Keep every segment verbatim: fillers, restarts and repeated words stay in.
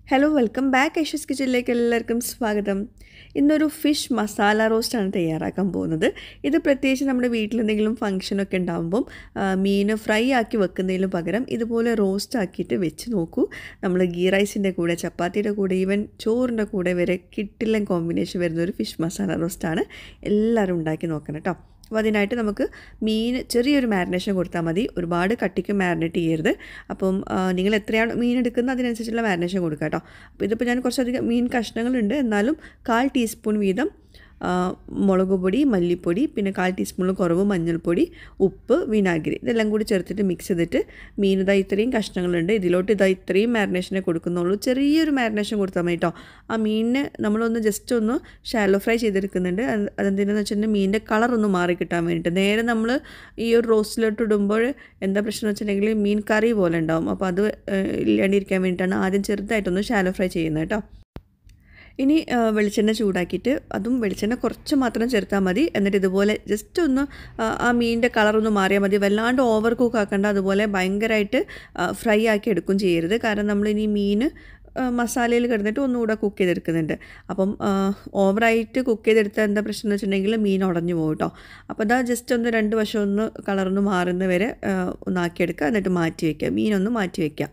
Hello welcome back Aisha's കിച്ചണിലേക്ക് എല്ലാവർക്കും സ്വാഗതം. ഇന്നൊരു ഫിഷ് മസാല റോസ്റ്റാണ് തയ്യാറാക്കാൻ പോകുന്നത്. ഇത് പ്രത്യേകിച്ച് നമ്മുടെ വീട്ടിൽ എന്തെങ്കിലും ഫംഗ്ഷനൊക്കെ ഉണ്ടാകുമ്പം മീൻ ഫ്രൈ ആക്കി വെക്കുന്നതിലും പകരം ഇതുപോലെ റോസ്റ്റ് ആക്കിയിട്ട് വെച്ച് നോക്കൂ. നമ്മൾ ഗീ റൈസിൻ്റെ കൂടെ, ചപ്പാത്തിയുടെ കൂടെ, ഈവൻ ചോറിൻ്റെ കൂടെ വരെ കിട്ടില്ല കോമ്പിനേഷൻ വരുന്നൊരു ഫിഷ് മസാല റോസ്റ്റാണ്. എല്ലാവരും ഉണ്ടാക്കി നോക്കണം കേട്ടോ. അപ്പോൾ അതിനായിട്ട് നമുക്ക് മീൻ ചെറിയൊരു മാരിനേഷൻ കൊടുത്താൽ മതി. ഒരുപാട് കട്ടിക്ക് മാരിനേറ്റ് ചെയ്യരുത്. അപ്പം നിങ്ങൾ എത്രയാണ് മീൻ എടുക്കുന്നത് അതിനനുസരിച്ചുള്ള മാരിനേഷൻ കൊടുക്കുക കേട്ടോ. അപ്പോൾ ഇതിപ്പോൾ ഞാൻ കുറച്ചധികം മീൻ കഷ്ണങ്ങളുണ്ട്, എന്നാലും കാൽ ടീസ്പൂൺ വീതം മുളക് പൊടി, മല്ലിപ്പൊടി, പിന്നെ കാൽ ടീസ്പൂണിൽ കുറവ് മഞ്ഞൾപ്പൊടി, ഉപ്പ്, വിനാഗിരി ഇതെല്ലാം കൂടി ചേർത്തിട്ട് മിക്സ് ചെയ്തിട്ട് മീൻ ഇതാ ഇത്രയും കഷ്ണങ്ങളുണ്ട്, ഇതിലോട്ട് ഇതാ ഇത്രയും മാരിനേഷനെ കൊടുക്കുന്നുള്ളൂ. ചെറിയൊരു മാരിനേഷൻ കൊടുത്താൽ മതി കേട്ടോ. ആ മീനിന് നമ്മളൊന്ന് ജസ്റ്റ് ഒന്ന് ഷാലോ ഫ്രൈ ചെയ്തെടുക്കുന്നുണ്ട്. അതെന്തിനാന്ന് വെച്ചിട്ടുണ്ടെങ്കിൽ മീനിൻ്റെ കളറൊന്ന് മാറി കിട്ടാൻ വേണ്ടിയിട്ട്. നേരെ നമ്മൾ ഈ ഒരു റോസ്റ്റിലോട്ട് ഇടുമ്പോൾ എന്താ പ്രശ്നം വെച്ചിട്ടുണ്ടെങ്കിൽ മീൻ കറി പോലെ ഉണ്ടാവും. അപ്പോൾ അത് ഇല്ലാണ്ടിരിക്കാൻ വേണ്ടിയിട്ടാണ് ആദ്യം ചെറുതായിട്ടൊന്ന് ഷാലോ ഫ്രൈ ചെയ്യുന്നത് കേട്ടോ. ഇനി വെളിച്ചെണ്ണ ചൂടാക്കിയിട്ട് അതും വെളിച്ചെണ്ണ കുറച്ച് മാത്രം ചേർത്താൽ മതി. എന്നിട്ട് ഇതുപോലെ ജസ്റ്റ് ഒന്ന് ആ മീനിൻ്റെ കളറൊന്ന് മാറിയാൽ മതി. വല്ലാണ്ട് ഓവർ കുക്ക് ആക്കേണ്ട, അതുപോലെ ഭയങ്കരമായിട്ട് ഫ്രൈ ആക്കി എടുക്കും ചെയ്യരുത്. കാരണം നമ്മളിനി മീൻ മസാലയിൽ കിടന്നിട്ട് ഒന്നുകൂടെ കുക്ക് ചെയ്തെടുക്കുന്നുണ്ട്. അപ്പം ഓവറായിട്ട് കുക്ക് ചെയ്തെടുത്താൽ എന്താ പ്രശ്നം എന്ന് വെച്ചിട്ടുണ്ടെങ്കിൽ മീൻ ഉടഞ്ഞു പോകും കേട്ടോ. അപ്പോൾ അതാ ജസ്റ്റ് ഒന്ന് രണ്ട് വശം ഒന്ന് കളറൊന്ന് മാറുന്ന വരെ ഒന്നാക്കിയെടുക്കുക. എന്നിട്ട് മാറ്റി വയ്ക്കുക, മീനൊന്ന് മാറ്റി വയ്ക്കുക.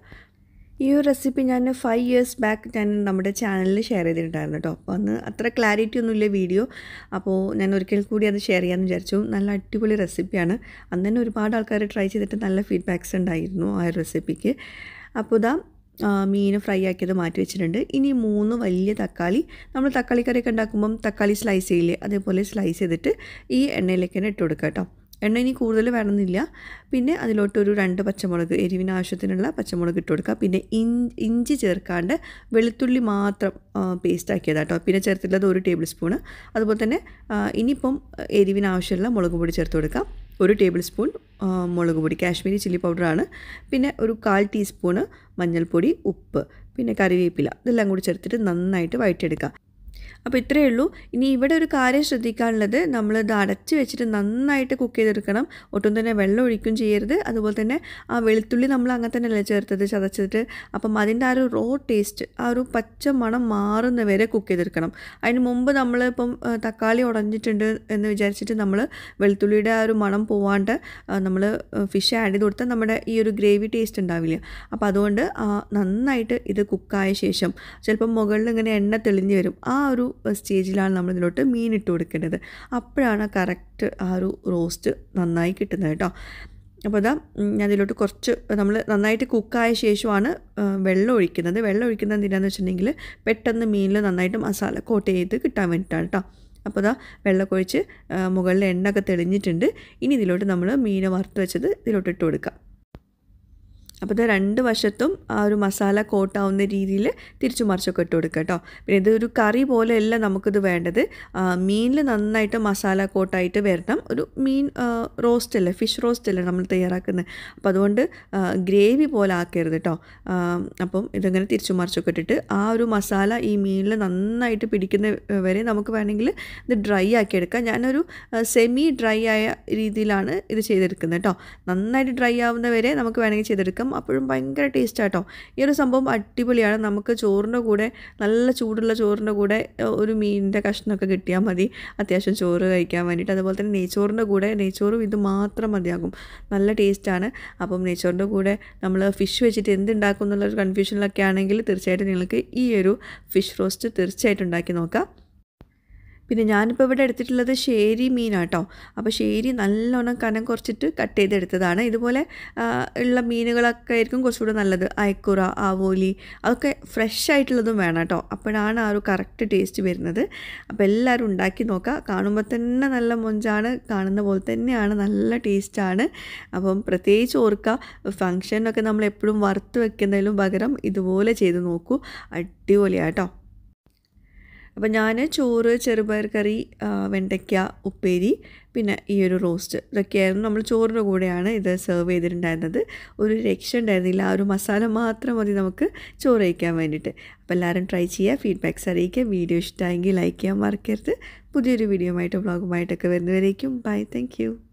ഈ ഒരു റെസിപ്പി ഞാൻ ഫൈവ് ഇയേഴ്സ് ബാക്ക് ഞാൻ നമ്മുടെ ചാനലിൽ ഷെയർ ചെയ്തിട്ടുണ്ടായിരുന്നു കേട്ടോ. അപ്പോൾ അന്ന് അത്ര ക്ലാരിറ്റി ഒന്നുമില്ല വീഡിയോ. അപ്പോൾ ഞാൻ ഒരിക്കൽ കൂടി അത് ഷെയർ ചെയ്യാമെന്ന് വിചാരിച്ചു. നല്ല അടിപൊളി റെസിപ്പിയാണ്. അന്ന് തന്നെ ഒരുപാട് ആൾക്കാർ ട്രൈ ചെയ്തിട്ട് നല്ല ഫീഡ്ബാക്ക്സ് ഉണ്ടായിരുന്നു ആ ഒരു റെസിപ്പിക്ക്. അപ്പോൾ ഇതാ മീൻ ഫ്രൈ ആക്കിയത് മാറ്റി വെച്ചിട്ടുണ്ട്. ഇനി മൂന്ന് വലിയ തക്കാളി, നമ്മൾ തക്കാളി കറിയൊക്കെ ഉണ്ടാക്കുമ്പം തക്കാളി സ്ലൈസ് ചെയ്യില്ലേ, അതേപോലെ സ്ലൈസ് ചെയ്തിട്ട് ഈ എണ്ണയിലേക്ക് തന്നെ ഇട്ട് കൊടുക്കുക കേട്ടോ. എണ്ണ ഇനി കൂടുതൽ വേണമെന്നില്ല. പിന്നെ അതിലോട്ടൊരു രണ്ട് പച്ചമുളക്, എരിവിന് ആവശ്യത്തിനുള്ള പച്ചമുളക് ഇട്ട് കൊടുക്കുക. പിന്നെ ഇഞ്ചി ചേർക്കാണ്ട് വെളുത്തുള്ളി മാത്രം പേസ്റ്റ് ആക്കിയതാണ് കേട്ടോ. പിന്നെ ചേർത്തിട്ടുള്ളത് ഒരു ടേബിൾ സ്പൂണ്. അതുപോലെ തന്നെ ഇനിയിപ്പം എരിവിന് ആവശ്യമുള്ള മുളക് പൊടി ചേർത്ത് കൊടുക്കാം. ഒരു ടേബിൾ സ്പൂൺ മുളക് പൊടി, കാശ്മീരി ചില്ലി പൗഡറാണ്. പിന്നെ ഒരു കാൽ ടീസ്പൂണ് മഞ്ഞൾപ്പൊടി, ഉപ്പ്, പിന്നെ കറിവേപ്പില ഇതെല്ലാം കൂടി ചേർത്തിട്ട് നന്നായിട്ട് വഴറ്റിയെടുക്കുക. അപ്പോൾ ഇത്രയേ ഉള്ളൂ. ഇനി ഇവിടെ ഒരു കാര്യം ശ്രദ്ധിക്കാനുള്ളത്, നമ്മളിത് അടച്ച് വെച്ചിട്ട് നന്നായിട്ട് കുക്ക് ചെയ്തെടുക്കണം. ഒട്ടും തന്നെ വെള്ളം ഒഴിക്കുകയും ചെയ്യരുത്. അതുപോലെ തന്നെ ആ വെളുത്തുള്ളി നമ്മൾ അങ്ങനെ തന്നെയല്ലേ ചേർത്തത്, ചതച്ചിട്ട്. അപ്പം അതിൻ്റെ ആ ഒരു റോ ടേസ്റ്റ്, ആ ഒരു പച്ച മണം മാറുന്ന വരെ കുക്ക് ചെയ്തെടുക്കണം. അതിന് മുമ്പ് നമ്മൾ ഇപ്പം തക്കാളി ഉടഞ്ഞിട്ടുണ്ട് എന്ന് വിചാരിച്ചിട്ട് നമ്മൾ വെളുത്തുള്ളിയുടെ ആ ഒരു മണം പോവാണ്ട് നമ്മൾ ഫിഷ് ആഡ് ചെയ്ത് കൊടുത്താൽ നമ്മുടെ ഈ ഒരു ഗ്രേവി ടേസ്റ്റ് ഉണ്ടാവില്ല. അപ്പോൾ അതുകൊണ്ട് നന്നായിട്ട് ഇത് കുക്കായ ശേഷം ചിലപ്പം മുകളിൽ ഇങ്ങനെ എണ്ണ തെളിഞ്ഞ് വരും. ആ ഒരു സ്റ്റേജിലാണ് നമ്മൾ ഇതിലോട്ട് മീൻ ഇട്ട് കൊടുക്കേണ്ടത്. അപ്പോഴാണ് കറക്റ്റ് ആ ഒരു റോസ്റ്റ് നന്നായി കിട്ടുന്നത് കേട്ടോ. അപ്പോൾ അതാ ഞാൻ ഇതിലോട്ട് കുറച്ച് നമ്മൾ നന്നായിട്ട് കുക്കായ ശേഷമാണ് വെള്ളം ഒഴിക്കുന്നത്. വെള്ളം ഒഴിക്കുന്നത് എന്തിനാന്ന് വെച്ചിട്ടുണ്ടെങ്കിൽ പെട്ടെന്ന് മീനിൽ നന്നായിട്ട് മസാല കോട്ട് ചെയ്ത് കിട്ടാൻ വേണ്ടിയിട്ടാണ് കേട്ടോ. അപ്പോൾ അതാ വെള്ളമൊക്കെ ഒഴിച്ച് മുകളിൽ എണ്ണയൊക്കെ തെളിഞ്ഞിട്ടുണ്ട്. ഇനി ഇതിലോട്ട് നമ്മൾ മീൻ വറുത്ത് വെച്ചത് ഇതിലോട്ട് ഇട്ട് കൊടുക്കാം. അപ്പോൾ ഇത് രണ്ട് വശത്തും ആ ഒരു മസാല കോട്ടാവുന്ന രീതിയിൽ തിരിച്ചു മറിച്ചൊക്കെ ഇട്ട് കൊടുക്കുക കേട്ടോ. പിന്നെ ഇതൊരു കറി പോലെയല്ല നമുക്കിത് വേണ്ടത്. മീനിൽ നന്നായിട്ട് മസാല കോട്ടായിട്ട് വരണം. ഒരു മീൻ റോസ്റ്റ് അല്ലേ, ഫിഷ് റോസ്റ്റ് അല്ലേ നമ്മൾ തയ്യാറാക്കുന്നത്. അപ്പോൾ അതുകൊണ്ട് ഗ്രേവി പോലെ ആക്കരുത് കേട്ടോ. അപ്പം ഇതിങ്ങനെ തിരിച്ചു മറിച്ചൊക്കെ ഇട്ടിട്ട് ആ ഒരു മസാല ഈ മീനിൽ നന്നായിട്ട് പിടിക്കുന്ന വരെ നമുക്ക് വേണമെങ്കിൽ ഇത് ഡ്രൈ ആക്കി എടുക്കാം. ഞാനൊരു സെമി ഡ്രൈ ആയ രീതിയിലാണ് ഇത് ചെയ്തെടുക്കുന്നത് കേട്ടോ. നന്നായിട്ട് ഡ്രൈ ആവുന്ന വരെ നമുക്ക് വേണമെങ്കിൽ ചെയ്തെടുക്കാം. അപ്പോഴും ഭയങ്കര ടേസ്റ്റാണ് കേട്ടോ. ഈ ഒരു സംഭവം അടിപൊളിയാണ്. നമുക്ക് ചോറിൻ്റെ കൂടെ, നല്ല ചൂടുള്ള ചോറിൻ്റെ കൂടെ ഒരു മീനിൻ്റെ കഷ്ണമൊക്കെ കിട്ടിയാൽ മതി അത്യാവശ്യം ചോറ് കഴിക്കാൻ വേണ്ടിയിട്ട്. അതുപോലെ തന്നെ നെയ്ച്ചോറിൻ്റെ കൂടെ, നെയ്ച്ചോറും ഇത് മാത്രം മതിയാകും, നല്ല ടേസ്റ്റാണ്. അപ്പം നെയ്ച്ചോറിൻ്റെ കൂടെ നമ്മൾ ഫിഷ് വെച്ചിട്ട് എന്തുണ്ടാക്കും എന്നുള്ളൊരു കൺഫ്യൂഷനിലൊക്കെ ആണെങ്കിൽ തീർച്ചയായിട്ടും നിങ്ങൾക്ക് ഈ ഒരു ഫിഷ് റോസ്റ്റ് തീർച്ചയായിട്ടും ഉണ്ടാക്കി നോക്കാം. പിന്നെ ഞാനിപ്പോൾ ഇവിടെ എടുത്തിട്ടുള്ളത് ശേരി മീനാണ് കേട്ടോ. അപ്പോൾ ശേരി നല്ലോണം കനം കുറച്ചിട്ട് കട്ട് ചെയ്തെടുത്തതാണ്. ഇതുപോലെ ഉള്ള മീനുകളൊക്കെ ആയിരിക്കും കുറച്ചുകൂടെ നല്ലത്. അയക്കുറ, ആവോലി അതൊക്കെ ഫ്രഷ് ആയിട്ടുള്ളതും വേണം കേട്ടോ. അപ്പോഴാണ് ആ ഒരു കറക്റ്റ് ടേസ്റ്റ് വരുന്നത്. അപ്പോൾ എല്ലാവരും ഉണ്ടാക്കി നോക്കുക. കാണുമ്പോൾ തന്നെ നല്ല മൊഞ്ചാണ്, കാണുന്ന പോലെ തന്നെയാണ്, നല്ല ടേസ്റ്റാണ്. അപ്പം പ്രത്യേകിച്ച് ഓർക്കുക, ഫംഗ്ഷനൊക്കെ നമ്മൾ എപ്പോഴും വറുത്ത് വെക്കുന്നതിലും പകരം ഇതുപോലെ ചെയ്ത് നോക്കൂ, അടിപൊളിയാണ് കേട്ടോ. അപ്പോൾ ഞാൻ ചോറ്, ചെറുപയർ കറി, വെണ്ടയ്ക്ക ഉപ്പേരി, പിന്നെ ഈ ഒരു റോസ്റ്റ് ഇതൊക്കെയായിരുന്നു. നമ്മൾ ചോറിൻ്റെ കൂടെയാണ് ഇത് സെർവ് ചെയ്തിട്ടുണ്ടായിരുന്നത്. ഒരു രക്ഷ ഉണ്ടായിരുന്നില്ല. ആ ഒരു മസാല മാത്രം മതി നമുക്ക് ചോറ് കഴിക്കാൻ വേണ്ടിയിട്ട്. അപ്പോൾ എല്ലാവരും ട്രൈ ചെയ്യുക, ഫീഡ്ബാക്ക്സ് അറിയിക്കുക. വീഡിയോ ഇഷ്ടമായെങ്കിൽ ലൈക്ക് ചെയ്യാൻ മറക്കരുത്. പുതിയൊരു വീഡിയോ ആയിട്ട് വ്ളോഗുമായിട്ടൊക്കെ വരുന്നവരേക്കും ബൈ, താങ്ക് യു.